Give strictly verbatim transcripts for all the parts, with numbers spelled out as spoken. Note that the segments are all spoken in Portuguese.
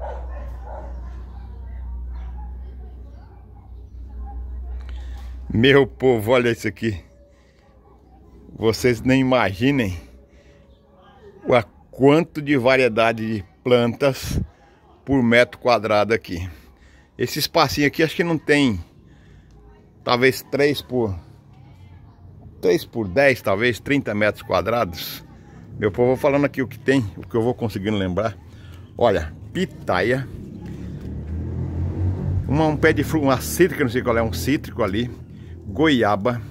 Meu povo, olha isso aqui. Vocês nem imaginem o quanto de variedade de plantas por metro quadrado aqui. Esse espacinho aqui acho que não tem, talvez três por dez, talvez trinta metros quadrados. Meu povo, vou falando aqui o que tem, o que eu vou conseguindo lembrar. Olha, pitaia, uma, um pé de fruta, uma cítrica, não sei qual é, um cítrico ali, goiaba,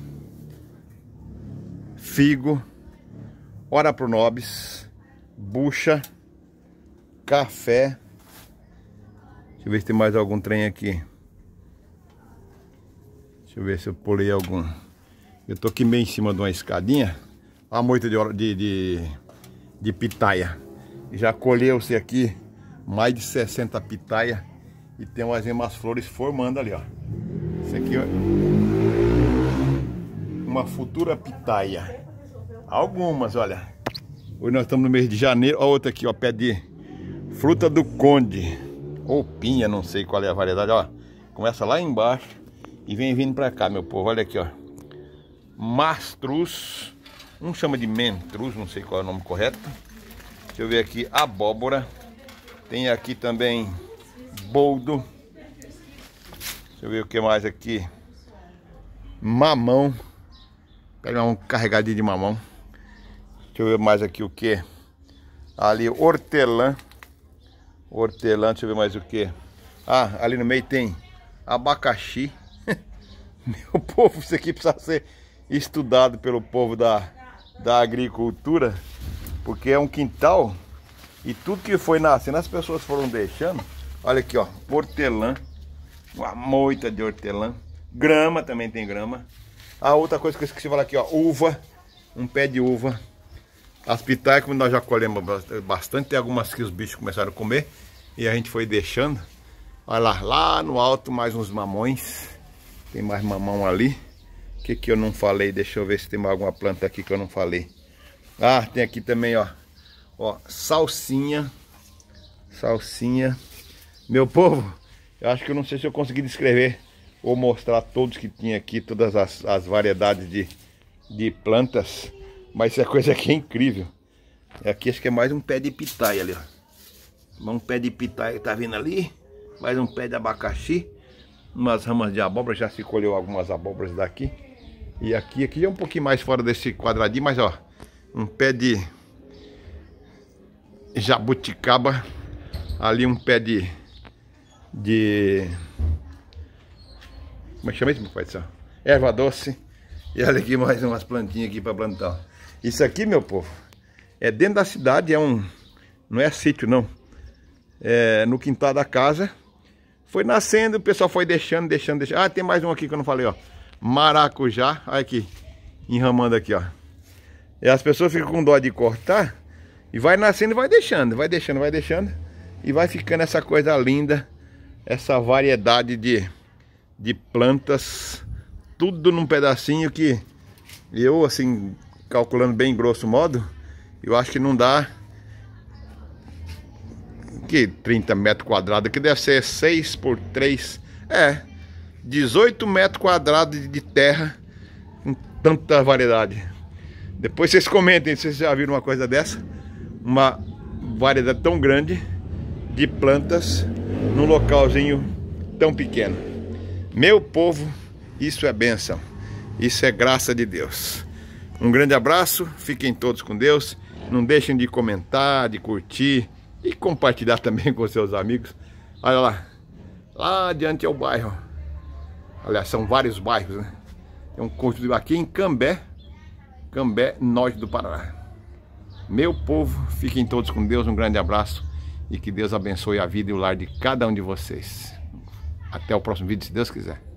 figo, ora pronobis, bucha, café. Deixa eu ver se tem mais algum trem aqui. Deixa eu ver se eu pulei algum. Eu tô aqui meio em cima de uma escadinha. Olha a moita de, de, de, de pitaia. Já colheu-se aqui mais de sessenta pitaia. E tem umas, umas flores formando ali, ó. Isso aqui é uma futura pitaia. Algumas, olha. Hoje nós estamos no mês de janeiro. Olha outra aqui, ó, pé de fruta do conde. Ou pinha, não sei qual é a variedade, ó. Começa lá embaixo e vem vindo pra cá, meu povo. Olha aqui, ó. Mastruz. Um chama de mentruz, não sei qual é o nome correto. Deixa eu ver aqui, abóbora. Tem aqui também boldo. Deixa eu ver o que mais aqui. Mamão. Pega um carregadinho de mamão. Deixa eu ver mais aqui o que. Ali, hortelã. Hortelã, deixa eu ver mais o que. Ah, ali no meio tem abacaxi. Meu povo, isso aqui precisa ser estudado pelo povo da, da agricultura. Porque é um quintal. E tudo que foi nascendo, as pessoas foram deixando. Olha aqui, ó, hortelã. Uma moita de hortelã. Grama, também tem grama. A outra coisa que eu esqueci de falar aqui, ó, uva. Um pé de uva. As pitaias, como nós já colhemos bastante, tem algumas que os bichos começaram a comer e a gente foi deixando. Olha lá, lá no alto mais uns mamões. Tem mais mamão ali. O que que eu não falei? Deixa eu ver se tem mais alguma planta aqui que eu não falei. Ah, tem aqui também, ó. Ó, salsinha. Salsinha. Meu povo, eu acho que eu não sei se eu consegui descrever ou mostrar todos que tinha aqui, todas as, as variedades de, de plantas. Mas essa coisa aqui é incrível. Aqui acho que é mais um pé de pitaia ali, ó. Um pé de pitaia que tá vindo ali. Mais um pé de abacaxi. Umas ramas de abóbora. Já se colheu algumas abóboras daqui. E aqui, aqui é um pouquinho mais fora desse quadradinho. Mas ó, um pé de jabuticaba. Ali um pé de De Como é que chama isso, meu pai do céu? Erva doce. E olha aqui mais umas plantinhas aqui para plantar. Isso aqui, meu povo, é dentro da cidade, é um... Não é sítio, não. É no quintal da casa. Foi nascendo, o pessoal foi deixando, deixando, deixando. Ah, tem mais um aqui que eu não falei, ó. Maracujá. Olha aqui, enramando aqui, ó. E as pessoas ficam com dó de cortar. E vai nascendo e vai deixando, vai deixando, vai deixando. E vai ficando essa coisa linda. Essa variedade de, de plantas. Tudo num pedacinho que eu, assim, calculando bem grosso modo, eu acho que não dá que trinta metros quadrados, que deve ser seis por três, é, dezoito metros quadrados de terra com tanta variedade. Depois vocês comentem se vocês já viram uma coisa dessa, uma variedade tão grande de plantas num localzinho tão pequeno. Meu povo, isso é bênção, isso é graça de Deus. Um grande abraço, fiquem todos com Deus. Não deixem de comentar, de curtir e compartilhar também com seus amigos. Olha lá, lá adiante é o bairro. Aliás, são vários bairros, né? Tem um conjunto aqui em Cambé, Cambé, norte do Paraná. Meu povo, fiquem todos com Deus, um grande abraço e que Deus abençoe a vida e o lar de cada um de vocês. Até o próximo vídeo, se Deus quiser.